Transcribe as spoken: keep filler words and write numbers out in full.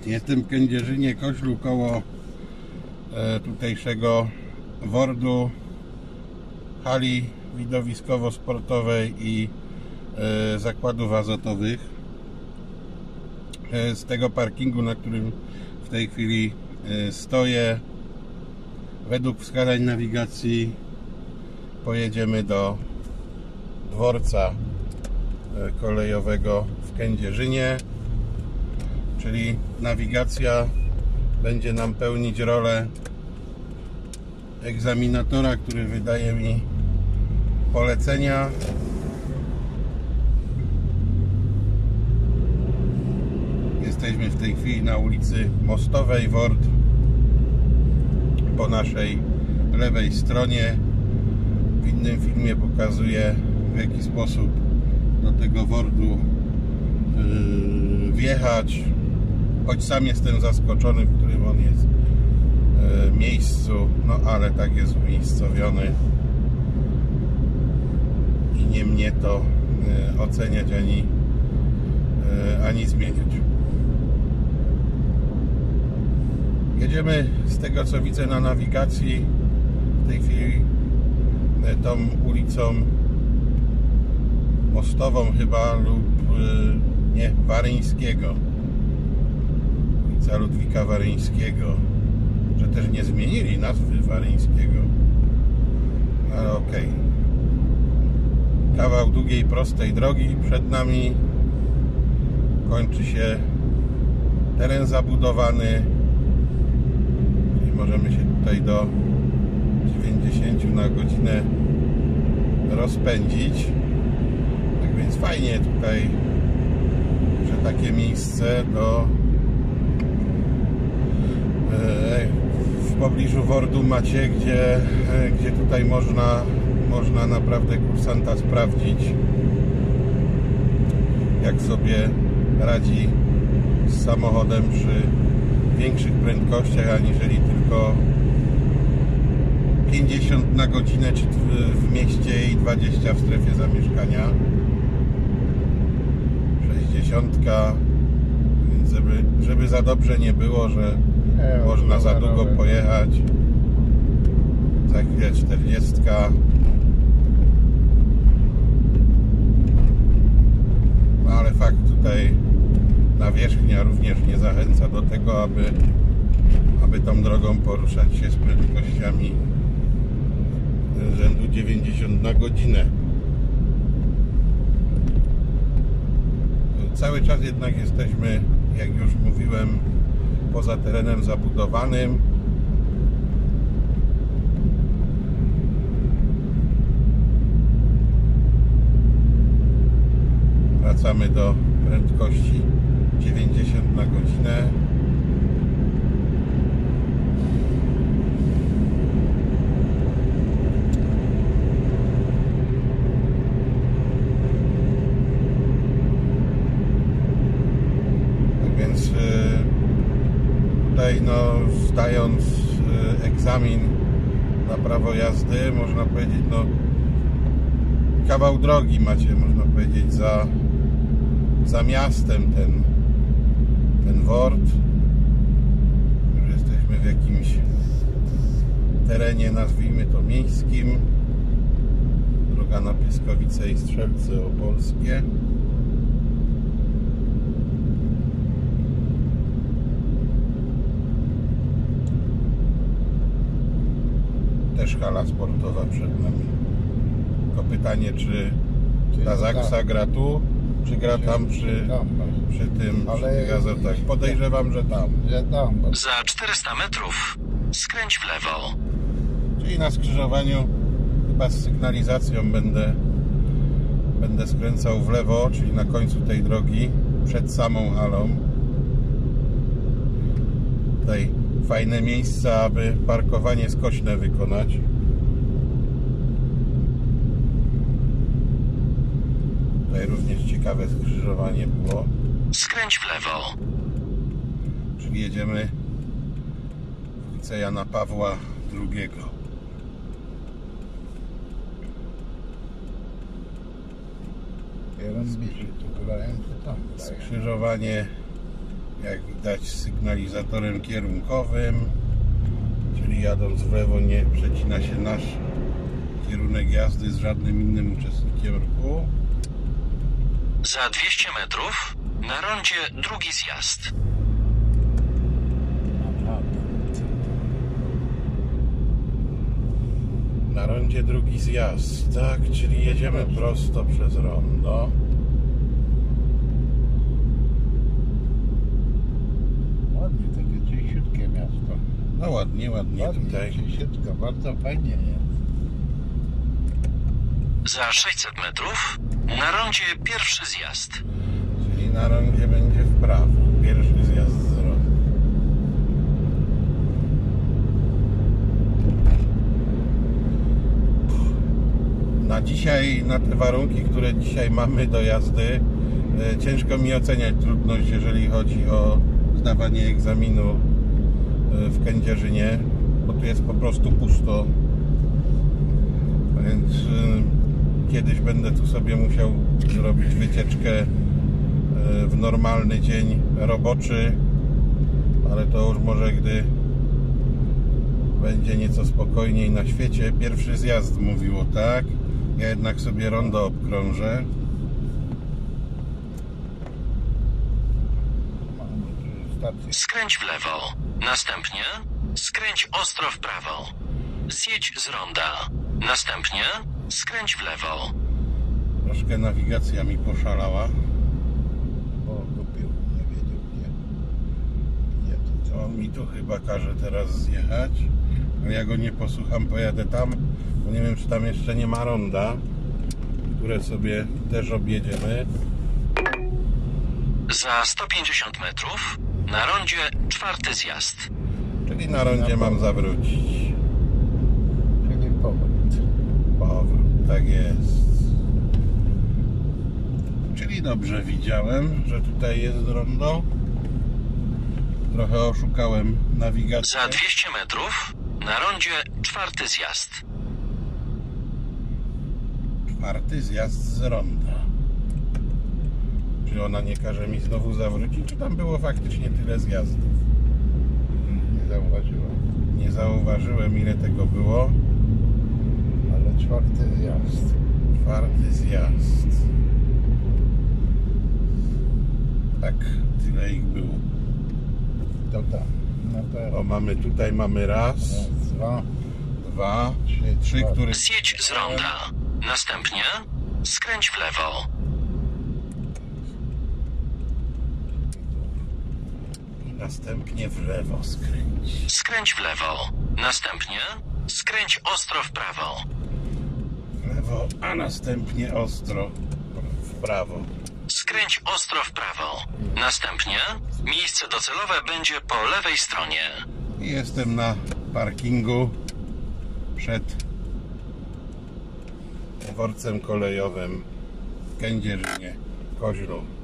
Jestem w Kędzierzynie Koźlu koło e, tutejszego wordu, hali widowiskowo-sportowej i e, zakładów azotowych. E, z tego parkingu, na którym w tej chwili e, stoję, według wskazań nawigacji pojedziemy do dworca kolejowego w Kędzierzynie, czyli nawigacja będzie nam pełnić rolę egzaminatora, który wydaje mi polecenia. Jesteśmy w tej chwili na ulicy Mostowej, Wort po naszej lewej stronie. W innym filmie pokazuję, w jaki sposób do tego wordu yy, wjechać, choć sam jestem zaskoczony, w którym on jest yy, miejscu, no ale tak jest umiejscowiony i nie mnie to yy, oceniać ani, yy, ani zmieniać. Jedziemy, z tego co widzę na nawigacji, w tej chwili yy, tą ulicą Mostową chyba, lub yy, nie, Waryńskiego, ulica Ludwika Waryńskiego, że też nie zmienili nazwy Waryńskiego, ale okej. Okay. Kawał długiej, prostej drogi przed nami, kończy się teren zabudowany, czyli możemy się tutaj do dziewięćdziesiąt na godzinę rozpędzić. Więc fajnie tutaj, że takie miejsce do w pobliżu wordu macie, gdzie, gdzie tutaj można, można naprawdę kursanta sprawdzić, jak sobie radzi z samochodem przy większych prędkościach, aniżeli tylko pięćdziesiąt na godzinę, czy w mieście i dwadzieścia w strefie zamieszkania. sześćdziesiątka, więc żeby, żeby za dobrze nie było, że e, można za długo rower pojechać. Za chwilę czterdziestka. No ale fakt, tutaj nawierzchnia również nie zachęca do tego, aby, aby tą drogą poruszać się z prędkościami rzędu dziewięćdziesiąt na godzinę. Cały czas jednak jesteśmy, jak już mówiłem, poza terenem zabudowanym. Wracamy do prędkości dziewięćdziesiąt na godzinę. Tutaj no, zdając egzamin na prawo jazdy, można powiedzieć, no kawał drogi macie, można powiedzieć, za, za miastem ten, ten wort. Już jesteśmy w jakimś terenie, nazwijmy to miejskim. Droga na Pieskowice i Strzelce Opolskie. Też hala sportowa przed nami. Tylko pytanie, czy ta Zaksa gra tu, czy gra tam przy, przy tym, przy tych azotach. Podejrzewam, że tam. Za czterysta metrów skręć w lewo. Czyli na skrzyżowaniu chyba z sygnalizacją będę, będę skręcał w lewo, czyli na końcu tej drogi, przed samą halą. Tutaj fajne miejsca, aby parkowanie skośne wykonać. Tutaj również ciekawe skrzyżowanie było. Skręć w lewo. Czyli jedziemy w ulicę Jana Pawła drugiego. Skrzyżowanie jak widać, z sygnalizatorem kierunkowym, czyli jadąc w lewo nie przecina się nasz kierunek jazdy z żadnym innym uczestnikiem ruchu. Za dwieście metrów na rondzie drugi zjazd. Na rondzie drugi zjazd, tak, czyli jedziemy prosto przez rondo. Ładnie, takie czyściutkie miasto. No ładnie, ładnie, Ładnie, tutaj. czyściutko, bardzo fajnie jest. Za sześćset metrów na rondzie pierwszy zjazd. Czyli na rondzie będzie w prawo. Pierwszy zjazd z ronda. Na dzisiaj, na te warunki, które dzisiaj mamy do jazdy, ciężko mi oceniać trudność, jeżeli chodzi o zdawanie egzaminu w Kędzierzynie, bo tu jest po prostu pusto. Więc kiedyś będę tu sobie musiał zrobić wycieczkę w normalny dzień roboczy, ale to już może gdy będzie nieco spokojniej na świecie. Pierwszy zjazd mówiło, tak? Ja jednak sobie rondo obkrążę. Skręć w lewo. Następnie skręć ostro w prawo. Zjedź z ronda. Następnie skręć w lewo. Troszkę nawigacja mi poszalała. Bo kupił, nie wiedział gdzie. Gdzie to To on mi tu chyba każe teraz zjechać. Ale ja go nie posłucham, pojadę tam, bo nie wiem, czy tam jeszcze nie ma ronda, które sobie też objedziemy. Za sto pięćdziesiąt metrów na rondzie czwarty zjazd. Czyli na rondzie mam zawrócić. Czyli powrót. Powrót, tak jest. Czyli dobrze widziałem, że tutaj jest rondo. Trochę oszukałem nawigację. Za dwieście metrów na rondzie czwarty zjazd. Czwarty zjazd z ronda. Czy ona nie każe mi znowu zawrócić, czy tam było faktycznie tyle zjazdów? Nie zauważyłem. Nie zauważyłem, ile tego było. Ale czwarty zjazd. Czwarty zjazd. Tak, tyle ich było. To tam. No to O, mamy tutaj, mamy raz, raz, dwa, dwa, trzy, trzy, cztery. który... Zjedź z ronda. Następnie skręć w lewo. I następnie w lewo skręć. Skręć w lewo. Następnie skręć ostro w prawo. W lewo, a następnie ostro w prawo. Skręć ostro w prawo. Następnie miejsce docelowe będzie po lewej stronie. I jestem na parkingu przed dworcem kolejowym w Kędzierzynie Koźlu.